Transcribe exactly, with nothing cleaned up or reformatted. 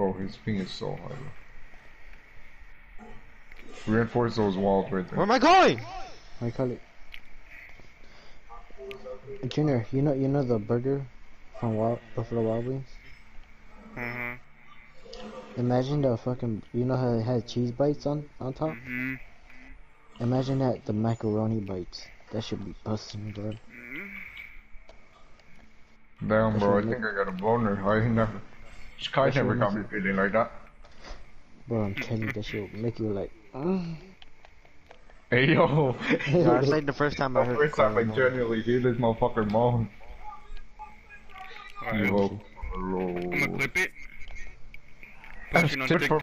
Bro, his ping is so high. Reinforce those walls right there. Where am I going? I call it. Junior, you know you know the burger from Wild, Buffalo Wild Wings? Mhm. Imagine the fucking, you know how it has cheese bites on, on top? Mhm. Imagine that, the macaroni bites. That should be busting, bro. Damn, That bro, should I make, think I got a boner. I never. Sky that should never make got me you, feeling like that. bro, I'm telling you, that should make you like, mm. Hey, yo. Yeah, it's like the first time I The heard first time Carl I moan. genuinely hear this motherfucker moan. Alright. You Bullshit. hope. I'm gonna clip it. That's Pushing on tip TikTok. for